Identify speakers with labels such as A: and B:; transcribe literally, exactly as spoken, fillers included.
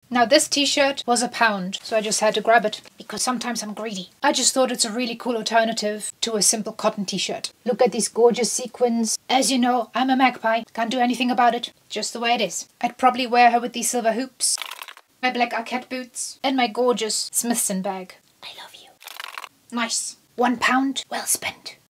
A: Now this t-shirt was a pound, so I just had to grab it, because sometimes I'm greedy. I just thought it's a really cool alternative to a simple cotton t-shirt. Look at these gorgeous sequins. As you know, I'm a magpie, can't do anything about it, just the way it is. I'd probably wear her with these silver hoops, my black Arquette boots, and my gorgeous Smithson bag. I love you. Nice. One pound, well spent.